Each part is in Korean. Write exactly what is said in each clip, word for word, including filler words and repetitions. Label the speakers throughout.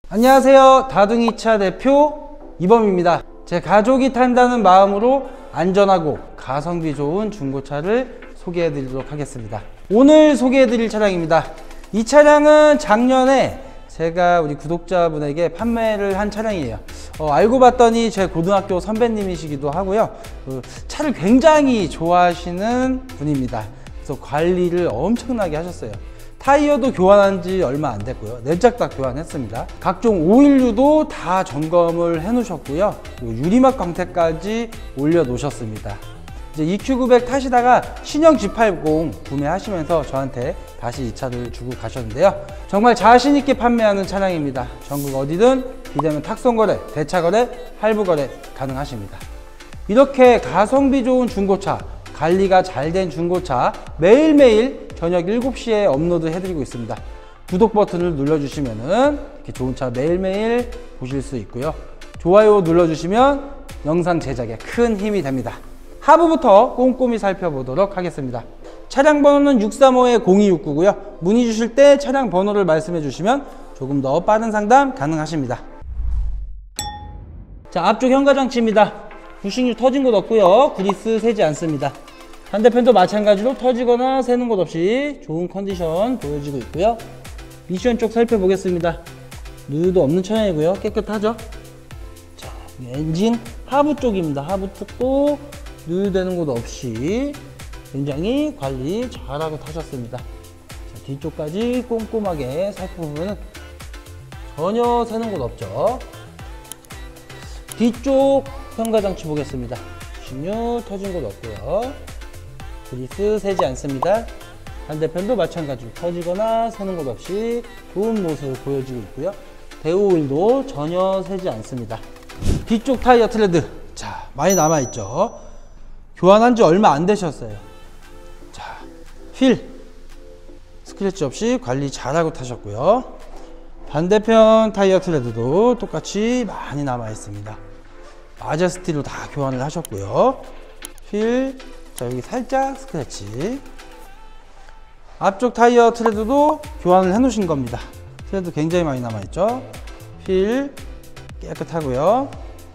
Speaker 1: 안녕하세요. 다둥이차 대표 이범입니다. 제 가족이 탄다는 마음으로 안전하고 가성비 좋은 중고차를 소개해 드리도록 하겠습니다. 오늘 소개해 드릴 차량입니다. 이 차량은 작년에 제가 우리 구독자분에게 판매를 한 차량이에요. 어, 알고 봤더니 제 고등학교 선배님이시기도 하고요. 그 차를 굉장히 좋아하시는 분입니다. 그래서 관리를 엄청나게 하셨어요. 타이어도 교환한 지 얼마 안 됐고요. 내장 다 교환했습니다. 각종 오일류도 다 점검을 해 놓으셨고요. 유리막 광택까지 올려 놓으셨습니다. 이제 이큐 구백 타시다가 신형 지 팔십 구매하시면서 저한테 다시 이 차를 주고 가셨는데요. 정말 자신 있게 판매하는 차량입니다. 전국 어디든 비대면 탁송거래, 대차거래, 할부거래 가능하십니다. 이렇게 가성비 좋은 중고차, 관리가 잘 된 중고차 매일매일 저녁 일곱 시에 업로드 해드리고 있습니다. 구독 버튼을 눌러주시면 이렇게 좋은 차 매일매일 보실 수 있고요. 좋아요 눌러주시면 영상 제작에 큰 힘이 됩니다. 하부부터 꼼꼼히 살펴보도록 하겠습니다. 차량 번호는 육삼오 공이육구고요. 문의 주실 때 차량 번호를 말씀해 주시면 조금 더 빠른 상담 가능하십니다. 자, 앞쪽 현가장치입니다. 부식류 터진 곳 없고요. 그리스 새지 않습니다. 반대편도 마찬가지로 터지거나 새는 곳 없이 좋은 컨디션 보여지고 있고요. 미션 쪽 살펴보겠습니다. 누유도 없는 차량이고요. 깨끗하죠? 자, 엔진 하부 쪽입니다. 하부 쪽도 누유되는 곳 없이 굉장히 관리 잘하고 타셨습니다. 자, 뒤쪽까지 꼼꼼하게 살펴보면 전혀 새는 곳 없죠. 뒤쪽 현가장치 보겠습니다. 부식류 터진 곳 없고요. 그리스 새지 않습니다. 반대편도 마찬가지로 터지거나 새는 곳 없이 좋은 모습을 보여주고 있고요. 대오일도 전혀 새지 않습니다. 뒤쪽 타이어 트레드, 자, 많이 남아있죠. 교환한 지 얼마 안 되셨어요. 자, 휠 스크래치 없이 관리 잘하고 타셨고요. 반대편 타이어 트레드도 똑같이 많이 남아있습니다. 마제스티로 다 교환을 하셨고요. 휠, 자, 여기 살짝 스크래치. 앞쪽 타이어 트레드도 교환을 해 놓으신 겁니다. 트레드 굉장히 많이 남아있죠. 휠 깨끗하고요.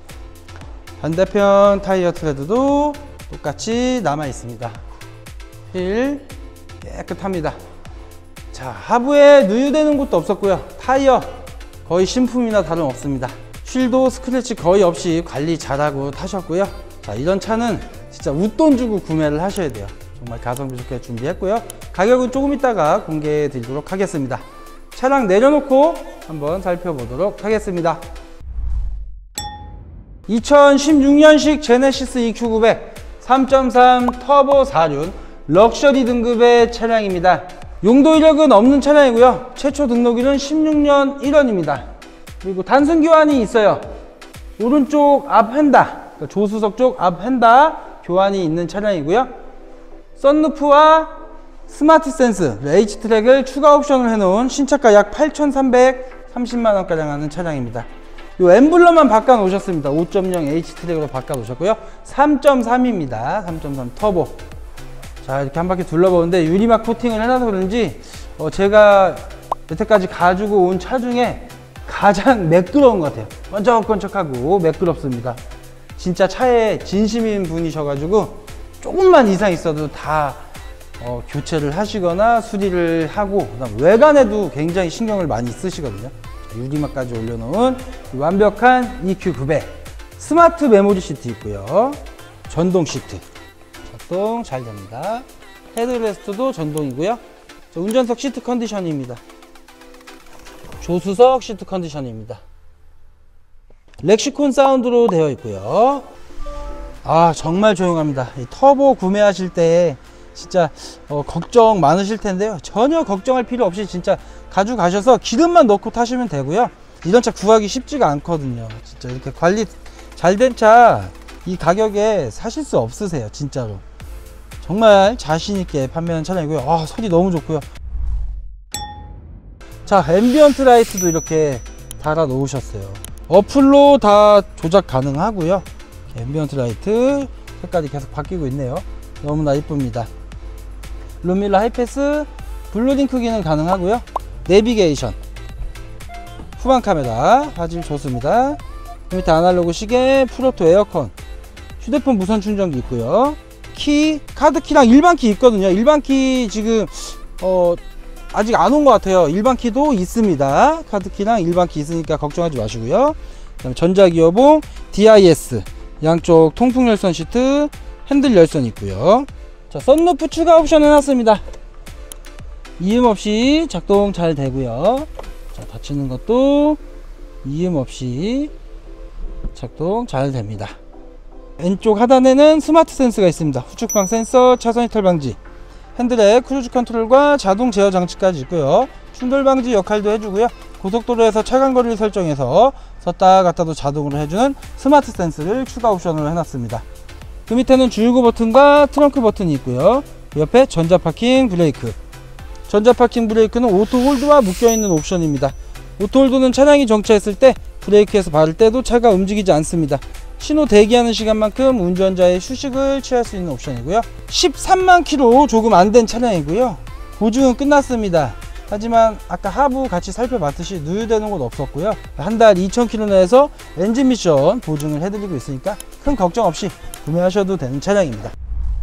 Speaker 1: 반대편 타이어 트레드도 똑같이 남아있습니다. 휠 깨끗합니다. 자, 하부에 누유되는 곳도 없었고요. 타이어 거의 신품이나 다름없습니다. 휠도 스크래치 거의 없이 관리 잘하고 타셨고요. 자, 이런 차는 진짜 웃돈 주고 구매를 하셔야 돼요. 정말 가성비 좋게 준비했고요. 가격은 조금 이따가 공개해 드리도록 하겠습니다. 차량 내려놓고 한번 살펴보도록 하겠습니다. 이천십육 년식 제네시스 이큐 구백 삼 점 삼 터보 사륜 럭셔리 등급의 차량입니다. 용도 이력은 없는 차량이고요. 최초 등록일은 십육 년 일 월입니다. 그리고 단순 교환이 있어요. 오른쪽 앞 휀다, 그러니까 조수석 쪽 앞 휀다 교환이 있는 차량이고요. 썬루프와 스마트 센스, H트랙을 추가 옵션을 해놓은 신차가 약 팔천삼백삼십만 원가량 하는 차량입니다. 이 엠블럼만 바꿔 놓으셨습니다. 오 점 영 H트랙으로 바꿔 놓으셨고요. 삼 점 삼입니다. 삼 점 삼 터보. 자, 이렇게 한 바퀴 둘러보는데 유리막 코팅을 해놔서 그런지 어, 제가 여태까지 가지고 온 차 중에 가장 매끄러운 것 같아요. 번쩍번쩍하고 매끄럽습니다. 진짜 차에 진심인 분이셔가지고 조금만 이상 있어도 다 어, 교체를 하시거나 수리를 하고, 그다음 외관에도 굉장히 신경을 많이 쓰시거든요. 자, 유리막까지 올려놓은 완벽한 이큐 구백. 스마트 메모리 시트 있고요. 전동 시트 작동 잘 됩니다. 헤드레스트도 전동이고요. 자, 운전석 시트 컨디션입니다. 조수석 시트 컨디션입니다. 렉시콘 사운드로 되어 있고요. 아, 정말 조용합니다. 이 터보 구매하실 때 진짜 어, 걱정 많으실 텐데요. 전혀 걱정할 필요 없이 진짜 가져가셔서 기름만 넣고 타시면 되고요. 이런 차 구하기 쉽지가 않거든요. 진짜 이렇게 관리 잘 된 차 이 가격에 사실 수 없으세요. 진짜로 정말 자신 있게 판매하는 차량이고요. 아, 소리 너무 좋고요. 자, 앰비언트 라이트도 이렇게 달아 놓으셨어요. 어플로 다 조작 가능하고요. 앰비언트 라이트 색깔이 계속 바뀌고 있네요. 너무나 이쁩니다. 룸밀러 하이패스, 블루링크 기능 가능하고요. 내비게이션, 후방 카메라 화질 좋습니다. 그 밑에 아날로그 시계, 풀오토 에어컨, 휴대폰 무선 충전기 있고요. 키, 카드키랑 일반 키 있거든요. 일반 키 지금 어 아직 안 온 것 같아요. 일반 키도 있습니다. 카드키랑 일반 키 있으니까 걱정하지 마시고요. 그 다음에 전자기어봉, 디아이에스, 양쪽 통풍 열선 시트, 핸들 열선 있고요. 자, 썬루프 추가 옵션 해놨습니다. 이음 없이 작동 잘 되고요. 자, 닫히는 것도 이음 없이 작동 잘 됩니다. 왼쪽 하단에는 스마트 센서가 있습니다. 후측방 센서, 차선 이탈 방지, 핸들에 크루즈 컨트롤과 자동 제어 장치까지 있고요. 충돌 방지 역할도 해주고요. 고속도로에서 차간거리를 설정해서 섰다 갔다도 자동으로 해주는 스마트 센스를 추가 옵션으로 해놨습니다. 그 밑에는 주유구 버튼과 트렁크 버튼이 있고요. 옆에 전자 파킹 브레이크, 전자 파킹 브레이크는 오토 홀드와 묶여있는 옵션입니다. 오토 홀드는 차량이 정차했을 때 브레이크에서 밟을 때도 차가 움직이지 않습니다. 신호 대기하는 시간만큼 운전자의 휴식을 취할 수 있는 옵션이고요. 십삼만 킬로미터 조금 안 된 차량이고요. 보증은 끝났습니다. 하지만 아까 하부 같이 살펴봤듯이 누유되는 건 없었고요. 한 달 이천 킬로미터 내에서 엔진 미션 보증을 해드리고 있으니까 큰 걱정 없이 구매하셔도 되는 차량입니다.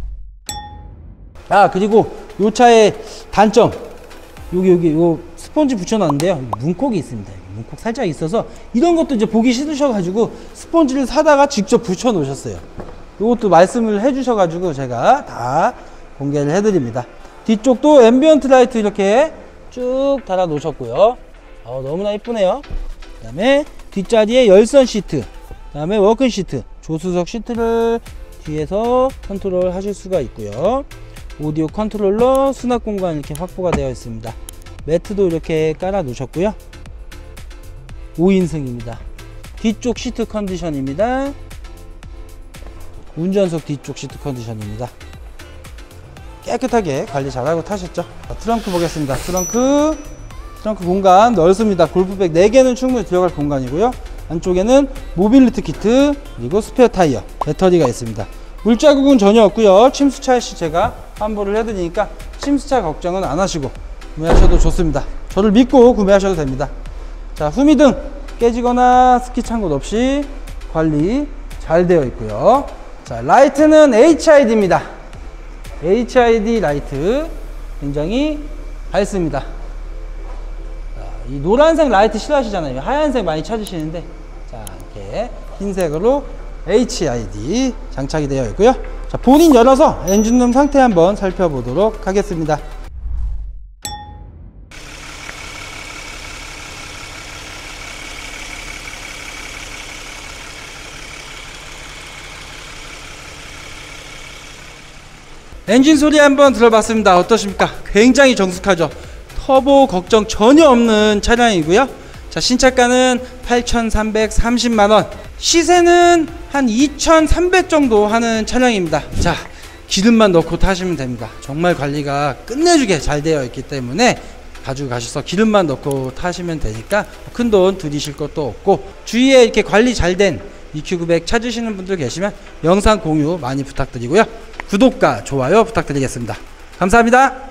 Speaker 1: 아, 그리고 이 차의 단점, 여기 여기 요 스펀지 붙여놨는데요. 문콕이 있습니다. 문콕 살짝 있어서 이런 것도 이제 보기 싫으셔가지고 스펀지를 사다가 직접 붙여 놓으셨어요. 이것도 말씀을 해주셔가지고 제가 다 공개를 해드립니다. 뒤쪽도 앰비언트 라이트 이렇게 쭉 달아 놓으셨고요. 어, 너무나 이쁘네요. 그 다음에 뒷자리에 열선 시트, 그 다음에 워킹 시트, 조수석 시트를 뒤에서 컨트롤 하실 수가 있고요. 오디오 컨트롤러, 수납 공간 이렇게 확보가 되어 있습니다. 매트도 이렇게 깔아 놓으셨고요. 오 인승입니다. 뒤쪽 시트 컨디션입니다. 운전석 뒤쪽 시트 컨디션입니다. 깨끗하게 관리 잘하고 타셨죠? 자, 트렁크 보겠습니다. 트렁크 트렁크 공간 넓습니다. 골프백 네 개는 충분히 들어갈 공간이고요. 안쪽에는 모빌리티 키트, 그리고 스페어 타이어, 배터리가 있습니다. 물자국은 전혀 없고요. 침수차 시 제가 환불을 해드리니까 침수차 걱정은 안 하시고 구매하셔도 좋습니다. 저를 믿고 구매하셔도 됩니다. 자, 후미등 깨지거나 스키 찬 곳 없이 관리 잘 되어 있고요. 자, 라이트는 에이치아이디입니다. 에이치아이디 라이트 굉장히 밝습니다. 자, 이 노란색 라이트 싫어하시잖아요. 하얀색 많이 찾으시는데, 자, 이렇게 흰색으로 에이치아이디 장착이 되어 있고요. 자, 본인 열어서 엔진룸 상태 한번 살펴보도록 하겠습니다. 엔진 소리 한번 들어봤습니다. 어떠십니까? 굉장히 정숙하죠. 터보 걱정 전혀 없는 차량이고요. 자, 신차가는 팔천삼백삼십만 원, 시세는 한 이천삼백 정도 하는 차량입니다. 자, 기름만 넣고 타시면 됩니다. 정말 관리가 끝내주게 잘 되어 있기 때문에 가지고 가셔서 기름만 넣고 타시면 되니까 큰 돈 들이실 것도 없고, 주위에 이렇게 관리 잘 된 이큐 구백 찾으시는 분들 계시면 영상 공유 많이 부탁드리고요. 구독과 좋아요 부탁드리겠습니다. 감사합니다.